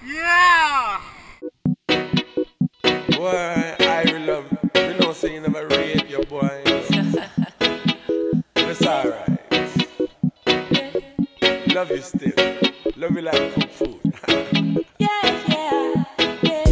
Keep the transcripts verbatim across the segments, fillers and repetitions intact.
Yeah! Boy, I love you. You know, say you never rape your boy. It's alright. Love you still. Love you like cook food. Yeah, yeah, yeah.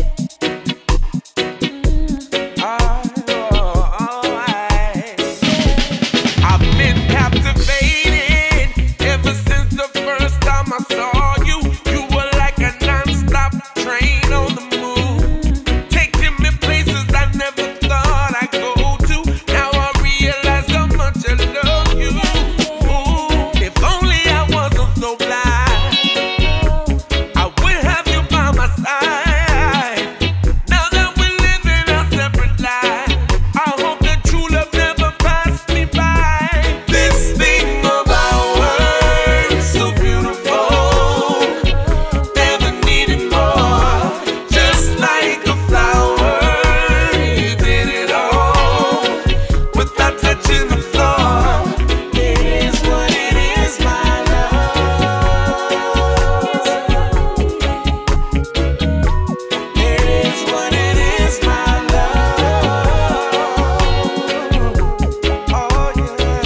I, oh, oh, I, I've been captivated ever since the first time I saw you. You were like a non-stop train on the move, taking me places I never thought I'd go to. Now I realize how much I love you. Ooh, if only I wasn't so blind, I would have you by my side. Now that we're living our separate lives, I hope that true love never passed me by. This thing about words, so beautiful, never needed more. Just like a flower, you did it all without touching the floor. It is what it is, my love. It is what it is, my love. Oh yeah.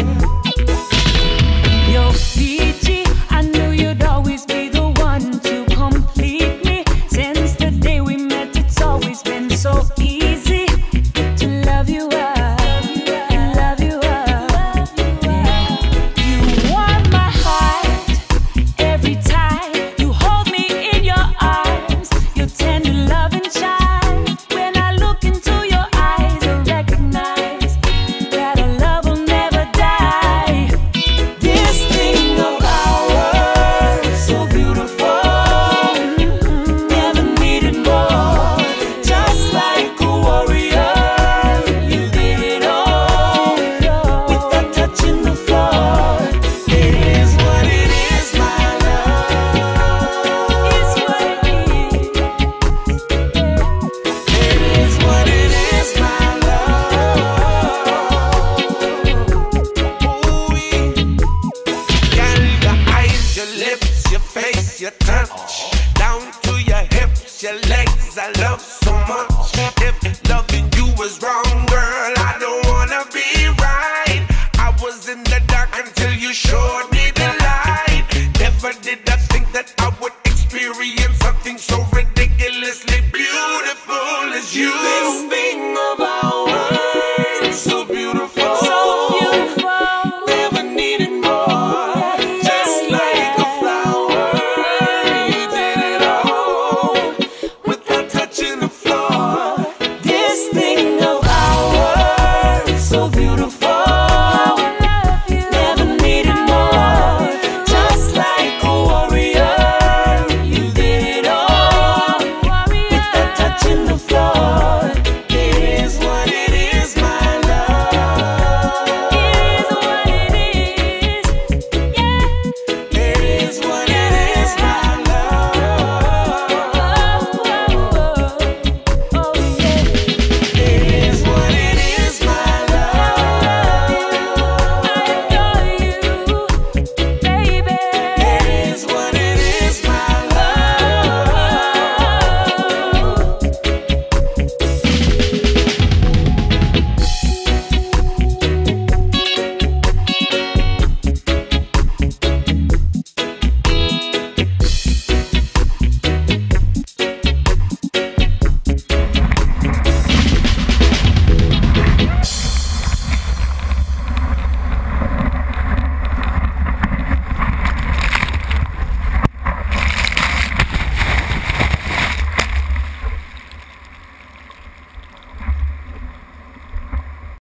Yo, P G, I knew you'd always be the one to complete me. Since the day we met, it's always been so easy to love you up, love you up. Yeah. You warm my heart every time you hold me in your arms. Your tender love and shine. When I look into your eyes, I recognize that our love will never die. This thing of ours, so beautiful, never needed more. Just like a warrior, you did it all without touching the floor. It is what it is, my love. It's what it is. It is what it is, my love. Ooh, girl, your eyes, your lips, your face, your touch, down to your hips, your legs, I love so much. If loving you was wrong, girl, I don't wanna be right. I was in the dark until you showed me the light. Never did I think that I would experience something so ridiculously beautiful as you. This thing